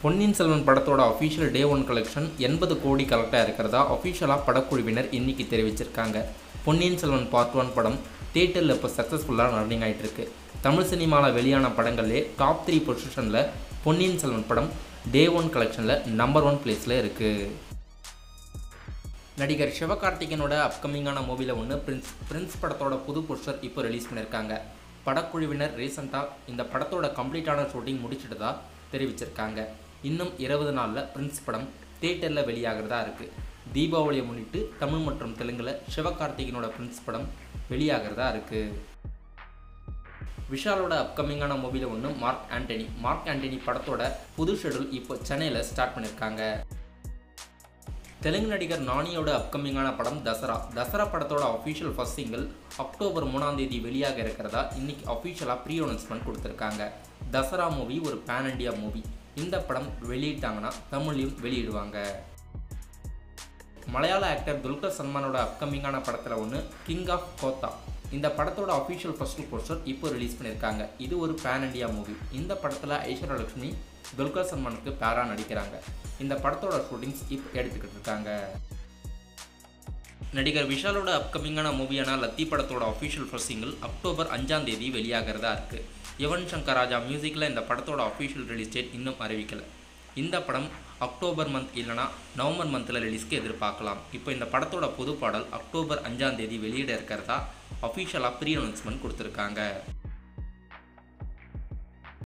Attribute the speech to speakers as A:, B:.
A: பொன்னியின் செல்வன் படத்தோட அஃபிஷியல் டே 1 கலெக்ஷன் 80 கோடி கலெக்டாக இருக்கிறதா அஃபிஷியலாக படக்குழுவினர் இன்னைக்கு தெரிவிச்சிருக்காங்க. பொன்னியின் செல்வன் பார்ட் 1 படம் தியேட்டரில் இப்போ சக்ஸஸ்ஃபுல்லாக ரன்னிங் ஆகிட்டு இருக்கு. தமிழ் சினிமாவில் வெளியான படங்களே டாப் 3 பொசிஷனில் பொன்னியின் செல்வன் படம் டே 1 கலெக்ஷனில் நம்பர் 1 பிளேஸில் இருக்குது. நடிகர் சிவகார்த்திகேயனோட அப்கமிங்கான மூவியில் ஒன்று பிரின்ஸ் படத்தோட புது போஸ்டர் இப்போ ரிலீஸ் பண்ணியிருக்காங்க. படக்குழுவினர் ரீசெண்டாக இந்த படத்தோட கம்ப்ளீட்டான ஷூட்டிங் முடிச்சிட்டதா தெரிவிச்சிருக்காங்க. இன்னும் 20 நாளில் பிரின்ஸ் படம் தியேட்டரில் வெளியாகிறதா இருக்குது. தீபாவளியை முன்னிட்டு தமிழ் மற்றும் தெலுங்கில் சிவகார்த்திகேயனோட பிரின்ஸ் படம் வெளியாகிறதா இருக்குது. விஷாலோட அப்கமிங்கான மூவியில் ஒன்று மார்க் ஆண்டனி படத்தோட புது ஷெடியூல் இப்போ சென்னையில் ஸ்டார்ட் பண்ணியிருக்காங்க. தெலுங்கு நடிகர் நானியோட அப்கமிங்கான படம் தசரா படத்தோட அஃபிஷியல் ஃபர்ஸ்ட் சிங்கிள் அக்டோபர் 3ஆம் தேதி வெளியாக இருக்கிறதா இன்னைக்கு அஃபிஷியலாக ப்ரீ அனௌன்ஸ்மெண்ட் கொடுத்துருக்காங்க. தசரா மூவி ஒரு பேன் இண்டியா மூவி. இந்த படம் வெளியிட்டாங்கன்னா தமிழையும் வெளியிடுவாங்க. மலையாள ஆக்டர் துல்கர் சல்மானோட அப்கமிங்கான படத்தில் ஒன்று கிங் ஆஃப் கோத்தா. இந்த படத்தோட அஃபிஷியல் ஃபர்ஸ்ட் போஸ்டர் இப்போ ரிலீஸ் பண்ணியிருக்காங்க. இது ஒரு பேன் இண்டியா மூவி. இந்த படத்தில் ஐஸ்வர்யா லட்சுமி துல்கர் சல்மானுக்கு பேரா நடிக்கிறாங்க. இந்த படத்தோட ஷூட்டிங்ஸ் இப்போ எடுத்துக்கிட்டு இருக்காங்க. நடிகர் விஷாலோட அப்கமிங்கான மூவியான லத்தி படத்தோட அஃபிஷியல் ஃபர்ஸ்ட் சிங்கிள் அக்டோபர் 5ஆம் தேதி வெளியாகிறதா இருக்குது. யுவன் சங்கர் ராஜா மியூசிக்கில் இந்த படத்தோட அஃபிஷியல் ரிலீஸ் டேட் இன்னும் அறிவிக்கலை. இந்த படம் அக்டோபர் மந்த் இல்லைனா நவம்பர் மந்தில் ரிலீஸ்க்கு எதிர்பார்க்கலாம். இப்போ இந்த படத்தோட புது பாடல் அக்டோபர் 5ஆம் தேதி வெளியிட இருக்கிறதா அஃபிஷியலாக ப்ரீ அனௌன்ஸ்மெண்ட் கொடுத்துருக்காங்க.